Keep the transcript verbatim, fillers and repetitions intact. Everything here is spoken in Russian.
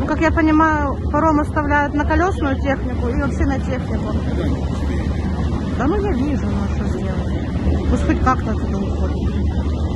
как я понимаю, паром оставляют на колесную технику и вообще на технику. Да ну я вижу, ну что сделать. Пусть хоть как-то туда уходит.